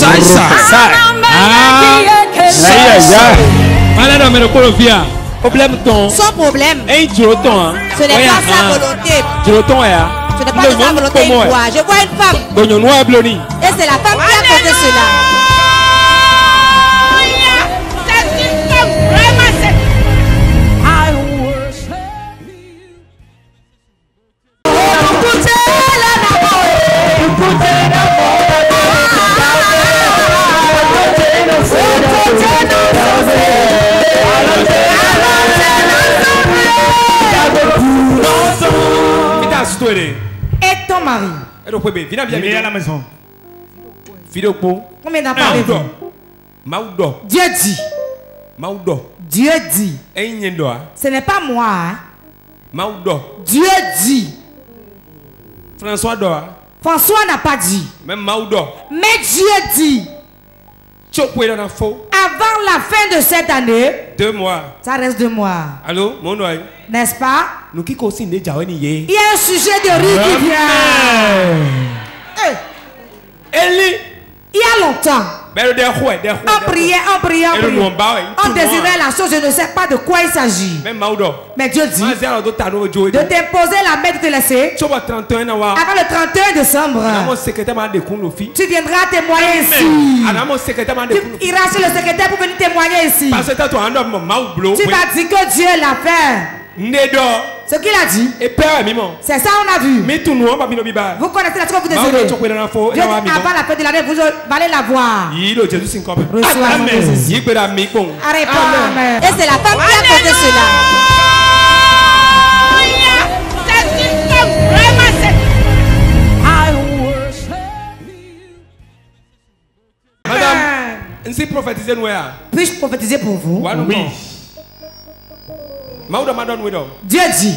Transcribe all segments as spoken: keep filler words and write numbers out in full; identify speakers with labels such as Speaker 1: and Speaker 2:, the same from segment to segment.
Speaker 1: Ça, ça. Ah. Voilà, non, mais le colofia. Problème ton.
Speaker 2: Sans problème.
Speaker 1: Et tu ton.
Speaker 2: Ce n'est pas sa volonté.
Speaker 1: Tu le ton, hein.
Speaker 2: Ce n'est pas de sa volonté. Je vois une femme. Et c'est la femme qui a causé cela.
Speaker 3: C'est une femme vraiment c'est.
Speaker 4: Et ton mari?
Speaker 1: Viens à la maison.
Speaker 4: Combien d'enfants avez-vous?
Speaker 1: Maudo.
Speaker 4: Dieu dit.
Speaker 1: Maudo.
Speaker 4: Dieu dit. Ce n'est pas moi. Hein?
Speaker 1: Maudo.
Speaker 4: Dieu dit.
Speaker 1: François doit.
Speaker 4: François n'a pas dit.
Speaker 1: Même Maudo.
Speaker 4: Mais Dieu dit. Avant la fin de cette année.
Speaker 1: Deux mois.
Speaker 4: Ça reste deux mois.
Speaker 1: Allô, mon oeil.
Speaker 4: N'est-ce pas?
Speaker 1: Nous qui aussi ne jaoni
Speaker 4: il y a un sujet de riz qui vient.
Speaker 1: Eli.
Speaker 4: Il y a longtemps. On priait, on priait, on priait. On désirait la chose, je ne sais pas de quoi il s'agit. Mais Dieu dit de t'imposer la main de te laisser. Avant le trente et un décembre, tu viendras témoigner ici. Tu iras chez le secrétaire pour venir témoigner ici. Tu vas dire que Dieu l'a fait. Ce qu'il a dit, c'est ça on a vu. Vous connaissez la chose que vous désirez. Dieu dit avant la fin de l'année, vous allez la voir. Reçois mon Jésus. Et c'est la femme qui a causé cela.
Speaker 3: C'est une femme vraiment c'est.
Speaker 1: Madame,
Speaker 4: puis-je prophétiser pour vous?
Speaker 1: Oui.
Speaker 4: Dieu dit.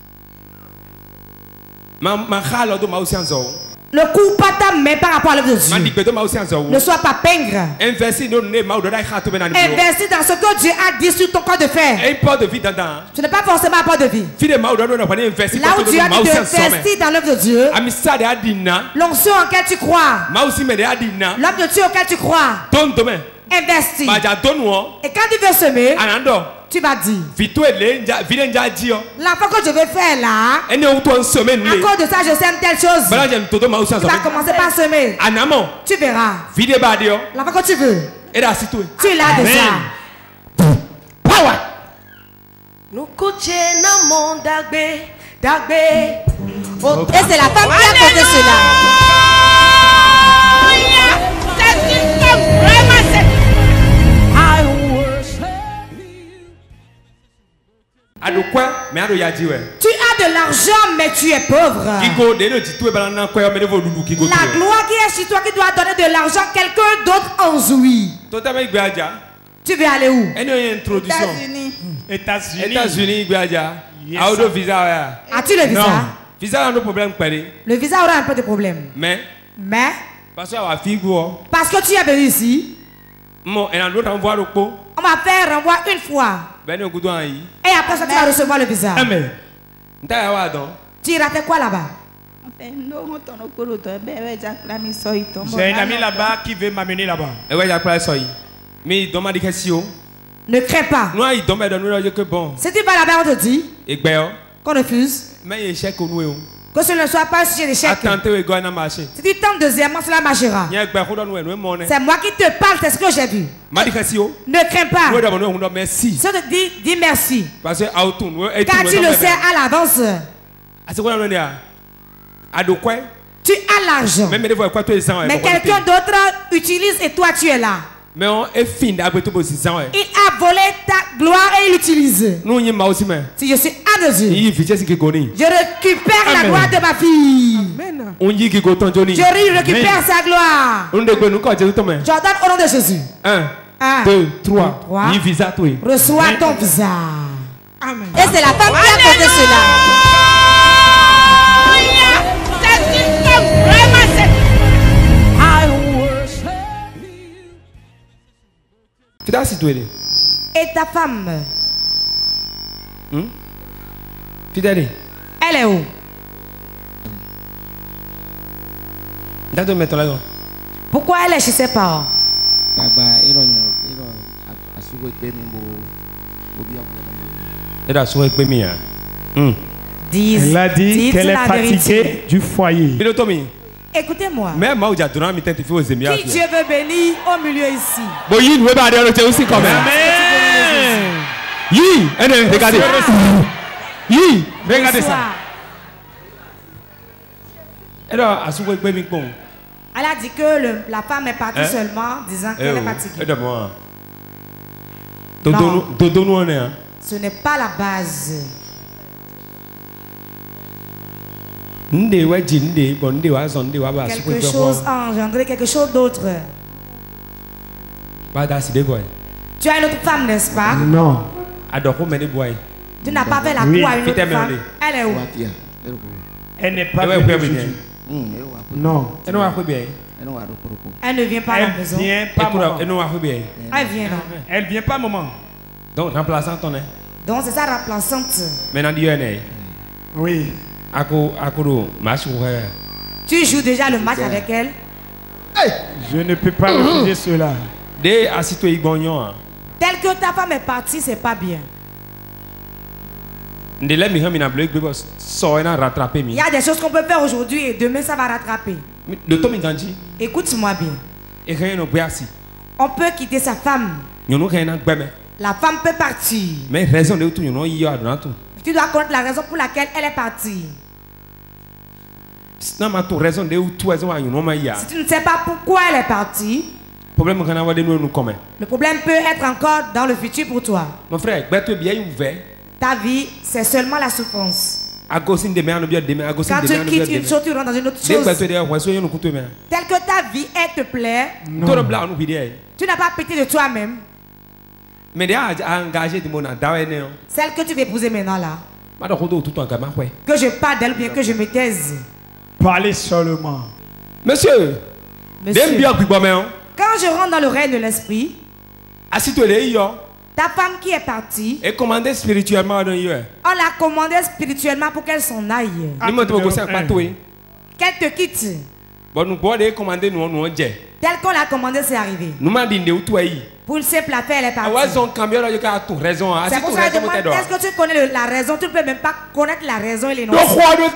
Speaker 4: Ne coupe pas ta main par rapport à l'œuvre de Dieu. Ne sois pas pingre. Investis dans ce que Dieu a dit sur ton corps de fer. Ce n'est pas forcément un port de vie. Là où Dieu a dit d'investir dans l'œuvre de Dieu, l'onction en laquelle tu crois, l'homme de Dieu auquel tu crois, investis. Et quand tu veux semer, tu vas dire l'enfant que je vais faire là, à cause de ça je sème telle chose. Tu vas commencer par semer. Tu verras l'enfant que tu veux. Tu l'as déjà.
Speaker 3: Nous coucher dans le monde d'Agbé, d'Agbé.
Speaker 2: Et c'est la femme qui a causé cela.
Speaker 3: C'est une femme vraiment c'est.
Speaker 4: Tu as de l'argent mais tu es pauvre. La gloire qui est sur toi qui doit donner de l'argent, quelqu'un d'autre en jouit. Tu veux aller où?
Speaker 1: États-Unis.
Speaker 4: États-Unis.
Speaker 1: États-Unis. As-tu
Speaker 4: le visa?
Speaker 1: Visa a un problème.
Speaker 4: Le visa aura un peu de problème.
Speaker 1: Mais.
Speaker 4: Mais.
Speaker 1: Parce que
Speaker 4: tu es venu ici. On va faire renvoi une fois. Et après ça, tu vas recevoir le visa.
Speaker 1: Amen.
Speaker 4: Tu iras faire quoi là-bas?
Speaker 5: J'ai un ami là-bas qui veut m'amener là-bas.
Speaker 4: Ne crains pas. Si tu vas là-bas, on te dit qu'on refuse. Que ce ne soit pas un sujet d'échec. Si tu tentes deuxièmement, cela marchera. C'est moi qui te parle, c'est ce que j'ai vu. Ne crains pas. Si on te dit, dis merci. Car tu le sais à l'avance. Tu as l'argent. Mais quelqu'un d'autre utilise et toi tu es là. Il a volé ta gloire et il l'utilise. Si je suis un de Dieu, je récupère la gloire de ma fille. Amen. Je récupère sa gloire. Je donne au nom de Jésus.
Speaker 1: Un, deux, trois.
Speaker 4: Reçois ton visa.
Speaker 2: Amen. Et c'est la femme qui a causé cela.
Speaker 3: C'est une femme vraiment c'est.
Speaker 4: Et ta femme?
Speaker 1: Hmm? Fidèle.
Speaker 4: Elle est où? Pourquoi elle est chez ses parents?
Speaker 5: Dis, elle a dit qu'elle est fatiguée du foyer.
Speaker 4: Écoutez-moi.
Speaker 1: Qui Dieu
Speaker 4: veut bénir au milieu ici.
Speaker 5: Amen.
Speaker 1: Yi, regardez. Yi, regardez ça.
Speaker 4: Elle a dit que le, la femme est partie hein? seulement, disant qu'elle eh est fatiguée. Non. Ce n'est pas la base. Quelque chose a engendré quelque chose d'autre. Tu as une autre femme, n'est-ce pas?
Speaker 5: Non.
Speaker 4: Tu n'as pas fait la oui. cour à une autre femme. Elle est où?
Speaker 5: Elle n'est pas venue. Non.
Speaker 4: Elle ne vient pas à la maison.
Speaker 5: Elle vient pas maman.
Speaker 4: Elle vient là.
Speaker 5: Elle vient pas maman.
Speaker 1: Donc remplaçante on est.
Speaker 4: Donc c'est ça remplaçante.
Speaker 1: Maintenant Dieu est.
Speaker 5: Oui.
Speaker 4: Tu joues déjà le match avec elle?
Speaker 5: Je ne peux pas refuser cela.
Speaker 4: Tel que ta femme est partie, c'est pas bien. Il y a des choses qu'on peut faire aujourd'hui et demain ça va rattraper. Écoute-moi bien. On peut quitter sa femme. La femme peut partir. Tu dois connaître la raison pour laquelle elle est partie. Si tu ne sais pas pourquoi elle est partie, le problème peut être encore dans le futur pour toi.
Speaker 1: Mon frère,
Speaker 4: ta vie, c'est seulement la souffrance. Quand tu quittes une chose, tu rentres dans une autre chose. Tel que ta vie, elle te plaît, tu n'as pas pitié de toi-même. Celle que tu veux épouser maintenant là, que je parle d'elle bien que je me taise.
Speaker 5: Parlez seulement.
Speaker 1: Monsieur,
Speaker 4: Monsieur, quand je rentre dans le règne de l'esprit, ta femme qui est partie,
Speaker 1: est commandée spirituellement.
Speaker 4: On l'a commandée spirituellement pour qu'elle s'en aille. Qu'elle te quitte. Tel qu'on l'a commandé, c'est arrivé. Pour une simple affaire, elle est partie. C'est pour ça que je demande, est-ce que tu connais le, la raison? Tu ne peux même pas connaître la raison et les noms. Car ça n'a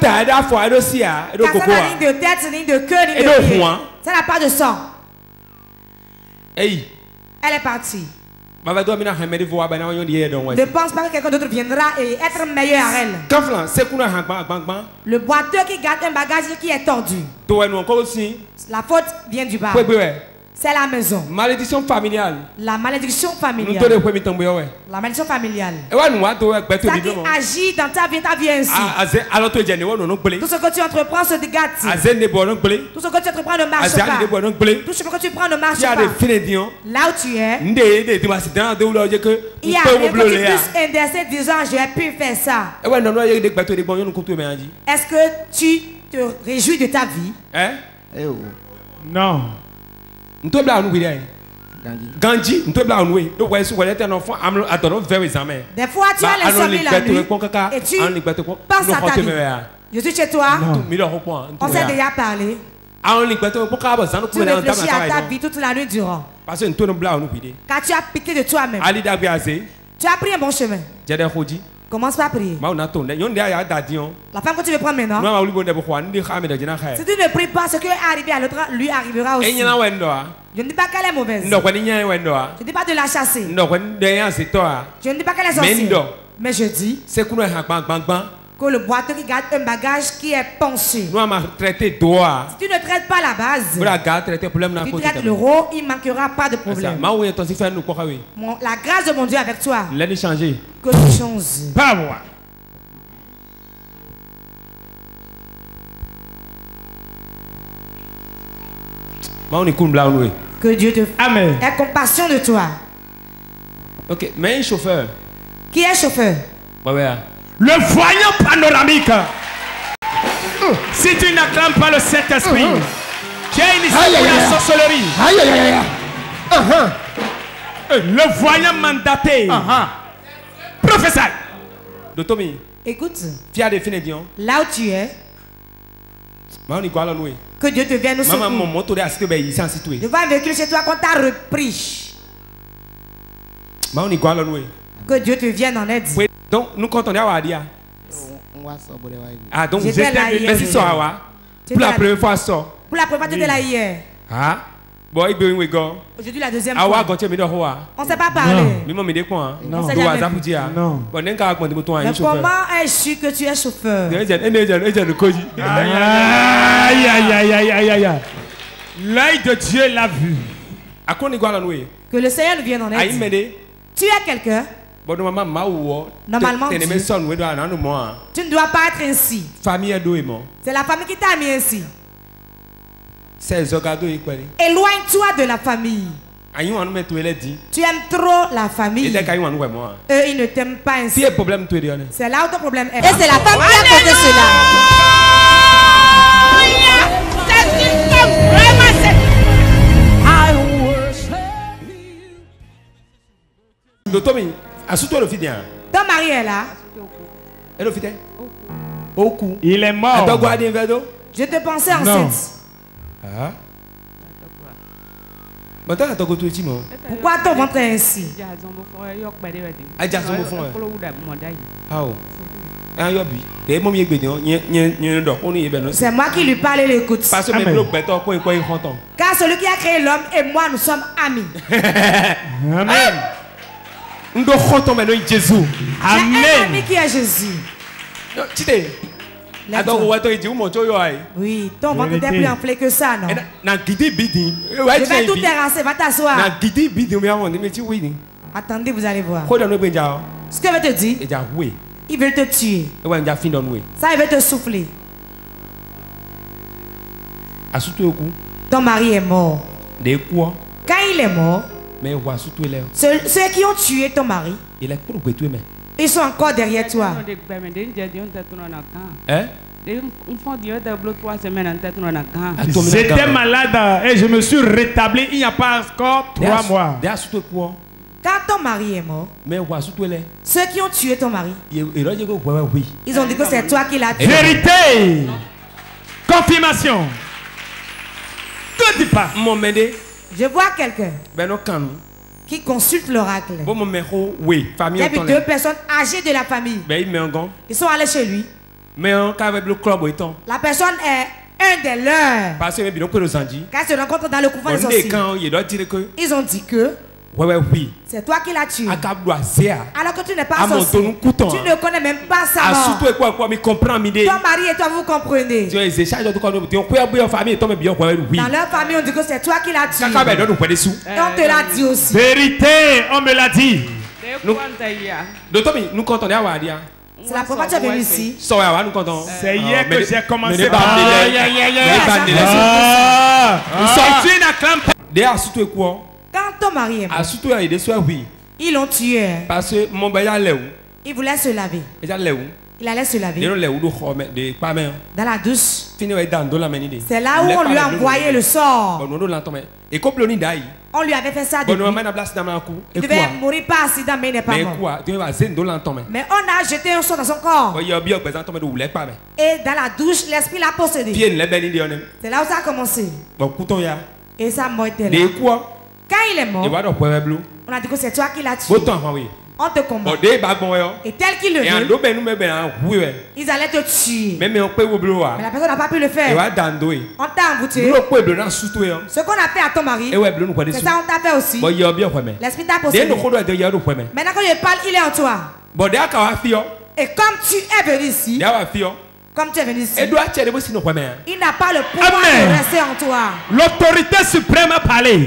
Speaker 4: ni de tête, ni de cœur, ni de pied. Ça n'a pas de sang. Elle est partie. Ne pense pas que quelqu'un d'autre viendra et être meilleur à elle. Le boiteux qui garde un bagage qui est tordu. La faute vient du bas. C'est la maison.
Speaker 1: Malédiction familiale.
Speaker 4: La malédiction familiale. La malédiction familiale. Ça qui agit dans ta vie, ta vie ainsi. Tout ce que tu entreprends se dégâte. Tout ce que tu entreprends ne marche pas. Tout ce que tu prends ne marche pas. Là où tu es, il y a des petits plus indécés disant j'ai pu faire ça. Est-ce que tu te réjouis de ta vie?
Speaker 5: Non.
Speaker 1: Gandhi, des fois
Speaker 4: tu as l'insomnie la nuit et tu penses à ta vie. Je suis chez toi, on s'est déjà parlé. Tu réfléchis à ta vie toute la nuit durant. Car tu as piqué de toi-même. Tu as pris un bon chemin. Commence pas à prier. La femme que tu veux prendre maintenant, si tu ne pries pas, ce qui est arrivé à l'autre lui arrivera aussi. Je ne dis pas qu'elle est mauvaise. Je ne dis pas de la chasser. Je ne dis pas qu'elle est sorcière. Mais je dis que le boiteux qui garde un bagage qui est penché. Si tu ne traites pas la base, tu traites le rôle, il ne manquera pas de problème. Mon, la grâce de mon Dieu avec toi. Que tu changes.
Speaker 5: Pas moi.
Speaker 4: Que Dieu te
Speaker 5: Amen.
Speaker 4: ait compassion de toi.
Speaker 1: Ok, mais un chauffeur.
Speaker 4: Qui est chauffeur?
Speaker 5: Le voyant panoramique. Si tu n'acclames pas le Saint-Esprit, tu es initié pour la sorcellerie. Le voyant mandaté. Professeur.
Speaker 4: Écoute.
Speaker 1: Tu as défini.
Speaker 4: Là où tu es, Que Dieu te vienne au secours.
Speaker 1: Maman, mon moto de assis ben ici en situé.
Speaker 4: Je vois un véhicule chez toi qu'on t'a repris.
Speaker 1: Maman, on y quoi là nous?
Speaker 4: Que Dieu te vienne en aide.
Speaker 1: Donc nous comptons à Wadia. Ah donc vous êtes merci soir. Pour la première fois ça.
Speaker 4: Pour la première fois tu étais là hier.
Speaker 1: Ah. Bon, il veut go.
Speaker 4: Aujourd'hui la deuxième
Speaker 1: fois.
Speaker 4: fois. On ne s'est pas parlé.
Speaker 1: Mais moi me dis quoi?
Speaker 4: Non. Non.
Speaker 1: Non. Bon, n'est qu'à raconter mon
Speaker 4: Mais comment est-ce que tu es chauffeur?
Speaker 1: Aïe
Speaker 5: aïe aïe aïe aïe aïe. L'œil de Dieu l'a vu.
Speaker 1: À quoi on est quoi?
Speaker 4: Que le Seigneur nous vienne en aide. Tu es quelqu'un. Normalement, Dieu, tu ne dois pas être ainsi. C'est la famille qui t'a mis ainsi. Éloigne-toi de la famille. Tu aimes trop la famille. Eux, ils ne t'aiment pas ainsi. C'est là où ton problème est.
Speaker 2: Et c'est la femme qui a causé cela.
Speaker 3: C'est une femme vraiment.
Speaker 4: Ton mari est là.
Speaker 5: Il est mort.
Speaker 4: Je te pensais enceinte.
Speaker 1: Ah.
Speaker 4: Pourquoi ton ventre est ainsi? C'est moi qui lui parle et l'écoute. Car celui qui a créé l'homme et moi, nous sommes amis.
Speaker 5: Amen.
Speaker 4: J'ai un ami qui est Jésus. Oui, ton ventre était plus enflé que ça, non? Je vais tout terrasser, va t'asseoir. Attendez, vous allez voir. Ce que veut te dire, il veut te tuer. Ça, il veut te souffler. Ton mari est mort. Quand il est mort, ceux, ceux qui ont tué ton mari, ils sont encore derrière toi.
Speaker 1: Hein?
Speaker 5: J'étais malade et je me suis rétabli il n'y a pas encore trois mois.
Speaker 4: Quand ton mari est mort, ceux qui ont tué ton mari, ils ont dit que c'est toi qui l'as tué.
Speaker 5: Vérité! Confirmation! Que dis pas?
Speaker 4: Je vois quelqu'un qui consulte l'oracle. Il y a vu deux personnes âgées de la famille. Ils sont allés chez lui. La personne est un des leurs. Quand ils se rencontrent dans le couvent des sorciers, ils ont dit que c'est toi qui l'as tué. Alors que tu n'es pas sorcier. Tu ne connais même pas sa mort. Ton mari et toi, vous comprenez. Dans leur famille, on dit que c'est toi qui l'as tué. Et on te l'a dit aussi.
Speaker 5: Vérité, on me l'a dit.
Speaker 1: Nous comptons.
Speaker 4: C'est la première fois que tu es venu ici.
Speaker 5: C'est hier que j'ai commencé à
Speaker 1: parler.
Speaker 4: Quand ton mari est mort, ils l'ont tué.
Speaker 1: Parce que mon père,
Speaker 4: il voulait se laver. Il allait se laver. Dans la douche. C'est là où on lui a envoyé le sort. On lui avait fait ça depuis. Il devait mourir par accident, mais il n'est pas mort. Mais on a jeté un sort dans son corps. Et dans la douche, l'esprit l'a possédé. C'est là où ça a commencé. Et sa mort était là. Quand il est mort, on a dit que c'est toi qui l'as tué. On te combat. Et tel qu'il le veut, ils allaient te tuer. Mais la personne n'a pas pu le faire. On t'a embouté. Ce qu'on a fait à ton mari, c'est ça on t'a fait aussi. L'esprit t'a possédé. Maintenant quand je parle, il est en toi. Et comme tu es venu ici, comme tu es venu ici, il n'a pas le pouvoir de rester en toi.
Speaker 5: L'autorité suprême a parlé.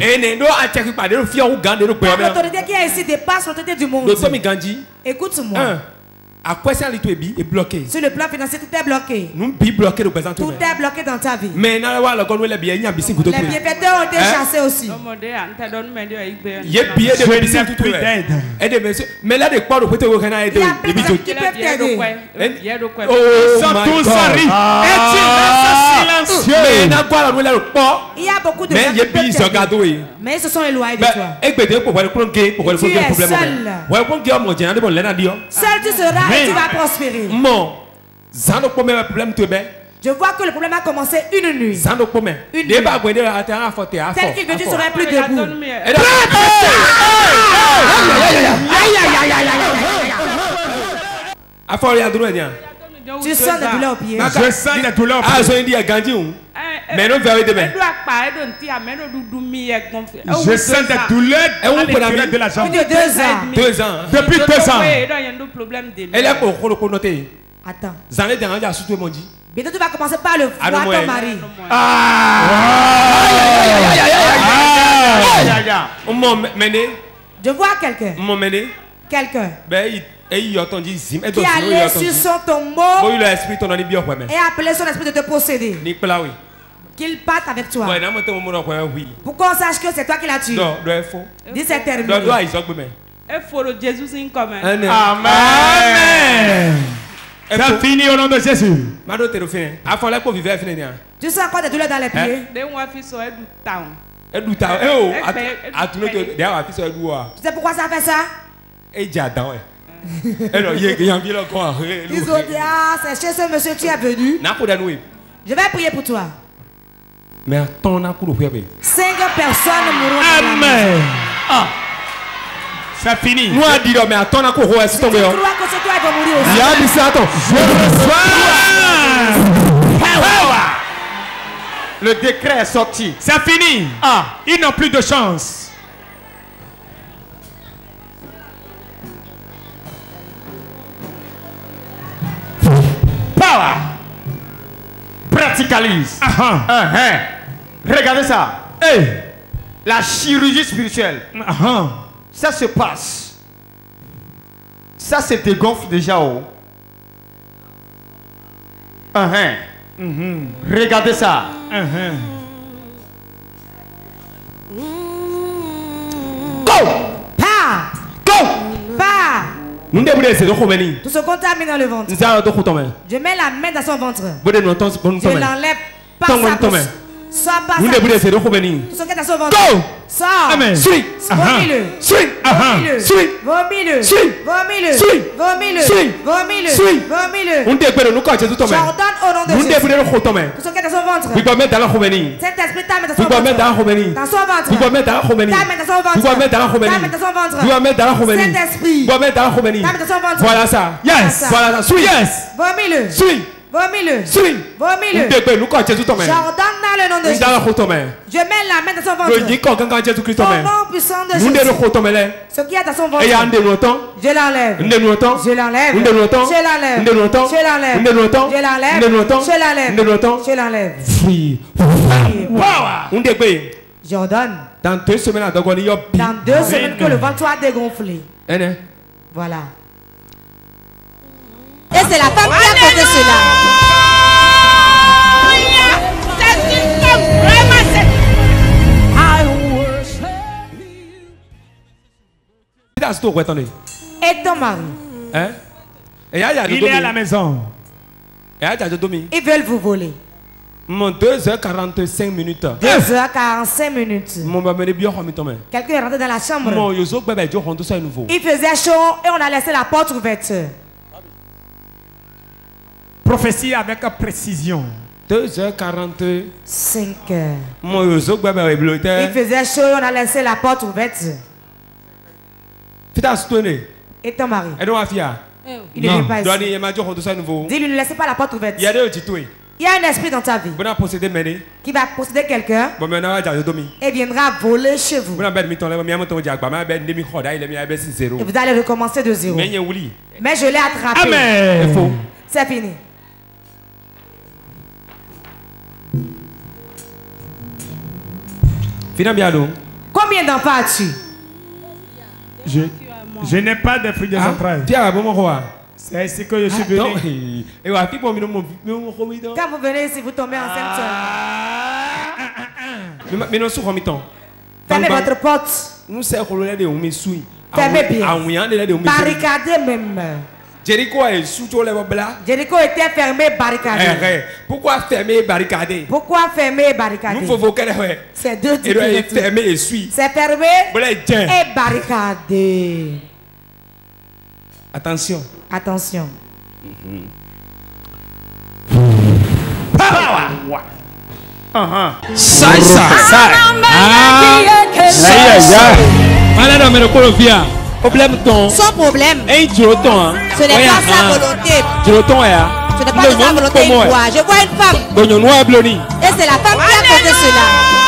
Speaker 4: L'autorité qui est ici dépasse l'autorité du monde. Écoute-moi.
Speaker 1: À quoi ça est bloqué?
Speaker 4: Sur le plan financier, tout est bloqué. Tout est bloqué dans ta vie.
Speaker 1: Mais les
Speaker 4: bienfaiteurs ont été chassés aussi.
Speaker 1: Mais là, des quoi de côté, il y a
Speaker 4: plein de gens qui peuvent t'aider.
Speaker 5: Ils sont tous arrivés. Silencieux.
Speaker 4: Il y a beaucoup de gens qui peuvent t'aider. Mais ils se sont éloignés de toi. Tu es seul. Seul tu seras et tu vas prospérer. Je vois que le problème a commencé une nuit. Une nuit. Tel qu'il que tu serais plus debout. Tu sens des douleurs au pied.
Speaker 5: Je sens des douleurs au pied.
Speaker 1: Mais non, vers demain.
Speaker 5: Je sens des douleurs à l'intérieur de la jambe.
Speaker 4: Depuis deux ans.
Speaker 1: Deux ans.
Speaker 5: Depuis deux ans.
Speaker 1: Elle est pour le noter.
Speaker 4: Attends.
Speaker 1: Bientôt
Speaker 4: tu vas commencer par le voir ton mari. Je vois quelqu'un. Quelqu'un. Qui allait sur son tombeau et appelé son esprit de te posséder. Qu'il parte avec toi. Pour qu'on sache que c'est toi qui l'as tué. Dis c'est terminé.
Speaker 5: Amen. Ça finit au nom de Jésus.
Speaker 4: Tu sens encore des douleurs dans les pieds? Tu sais pourquoi ça fait ça? Ils ont dit, ah, c'est chez ce monsieur tu es venu. Je vais prier pour toi. Cinq personnes mourront.
Speaker 5: Amen. Ah. Ça finit.
Speaker 1: Nous a dit, mais attends, on va
Speaker 4: si tu crois que c'est toi qui vas mourir aussi.
Speaker 5: Le décret est sorti. Ça finit. Ah. Ils n'ont plus de chance. Power. Practicalise. Uh -huh. Uh -huh. Regardez ça. Hey. La chirurgie spirituelle. Uh -huh. Ça se passe. Ça se dégonfle déjà. Oh. Uh -huh. Uh -huh. Regardez ça. Uh -huh. Go!
Speaker 4: Pa!
Speaker 5: Go!
Speaker 4: Pa!
Speaker 1: Tout
Speaker 4: ce qu'on t'a mis dans le ventre. Je mets la main dans son ventre. Je l'enlève par sa bouche. Sors par sa bouche. Tout ce qui est dans son ventre. Sors.
Speaker 5: Amen.
Speaker 4: Vomis-le. Vomis-le. Vomis-le. Vomis-le. Vomis-le. Vomis-le. Vomis-le. J'ordonne au nom de Jésus. Tout ce qui est dans son ventre. Cet esprit t'a mis dans son ventre. Dans son ventre. T'a mis dans son ventre. T'a mis dans son ventre. Cet esprit. T'a mis dans son ventre.
Speaker 1: Voilà ça.
Speaker 5: Yes.
Speaker 1: Voilà ça.
Speaker 5: Yes.
Speaker 4: Vomis-le. Vomis-le. Vomis-le. J'ordonne dans le nom de Jésus. Je mets la main dans son ventre. Au nom puissant de Jésus. Ce qui est dans son ventre. Je l'enlève. Je l'enlève. Je l'enlève. Je l'enlève. Je l'enlève. Je l'enlève. Je l'enlève. Je l'enlève. J'ordonne.
Speaker 1: Dans deux semaines,
Speaker 4: dans deux semaines que le ventre soit dégonflé. Voilà. Et c'est la femme qui a causé cela. Et ton mari?
Speaker 1: Hein?
Speaker 5: Il est à la maison.
Speaker 4: Ils veulent vous voler.
Speaker 1: deux heures quarante-cinq minutes.
Speaker 4: deux heures quarante-cinq minutes. Quelqu'un est rentré dans la chambre. Il faisait chaud et on a laissé la porte ouverte.
Speaker 5: Prophétie avec précision.
Speaker 1: deux heures quarante-cinq.
Speaker 4: Il faisait chaud et on a laissé la porte ouverte. Et ton mari? Il ne vient pas ici. Dis-lui, ne laissez pas la porte ouverte. Il y a un esprit dans ta vie qui va posséder quelqu'un et viendra voler chez vous. Et vous allez recommencer de zéro. Mais je l'ai attrapé.
Speaker 5: Amen.
Speaker 4: C'est fini. Combien d'enfants as-tu?
Speaker 5: Je, je n'ai pas de fruits des entrailles. C'est ainsi que je suis venu.
Speaker 4: Quand vous venez ici, vous tombez enceinte seul. Fermez votre porte. Fermez bien. Barricadez même.
Speaker 1: Jéricho est sous le blas.
Speaker 4: Jéricho était fermé, barricadé.
Speaker 1: Pourquoi fermer, barricadé?
Speaker 4: Pourquoi fermer, barricadé?
Speaker 1: Nous faut
Speaker 4: c'est deux types.
Speaker 1: Fermé et suit.
Speaker 4: C'est fermé et barricadé.
Speaker 1: Attention.
Speaker 4: Attention.
Speaker 5: Mm-hmm.
Speaker 1: Ça, ça, ça. Ah. Problème ton.
Speaker 2: Sans problème.
Speaker 1: Et tu ton.
Speaker 2: Ce n'est pas sa volonté.
Speaker 1: Tu le ton est.
Speaker 2: Ce n'est pas de sa volonté. Je vois une femme. Et c'est la femme qui a causé cela.